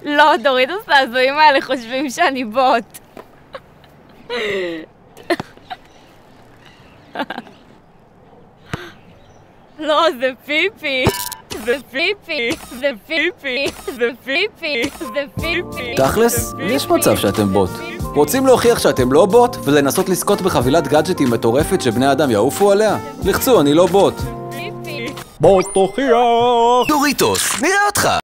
לא, דוריטוס הזויים האלה חושבים שאני בוט. לא, זה פיפי. זה פיפי. זה פיפי. זה פיפי. זה פיפי. תכלס, יש מצב שאתם בוט. רוצים להוכיח שאתם לא בוט ולנסות לזכות בחבילת גאדג'טים מטורפת שבני אדם יעופו עליה? לחצו, אני לא בוט. פיפי. בוא תוכיח! דוריטוס, נראה אותך!